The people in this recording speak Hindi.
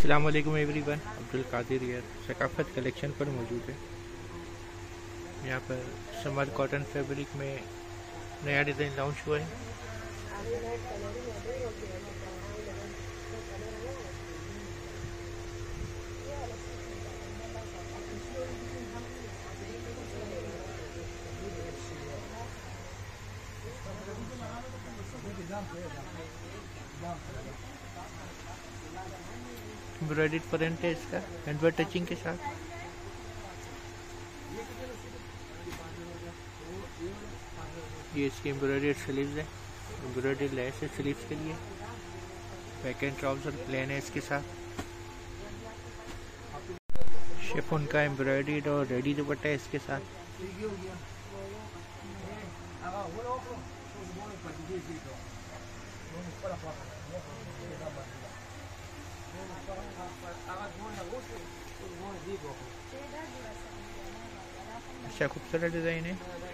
अस्सलाम वालेकुम एवरीवन, अब्दुल कादिर यार सकाफत कलेक्शन पर मौजूद है। यहाँ पर समर कॉटन फैब्रिक में नया डिज़ाइन लॉन्च हुआ है। एम्ब्रॉयडर्ड प्रिंट है इसका, हैंडवर्क टचिंग के साथ। ये इसकी एम्ब्रॉयडर्ड स्लीव्स है, एम्ब्रॉयडर्ड लेस है स्लीव्स के लिए। बैक एंड ट्राउजर प्लेन है इसके साथ। शिफॉन का एम्ब्रॉयडर्ड और रेडी दुपट्टा है इसके साथ। अच्छा खूबसूरत डिज़ाइन है।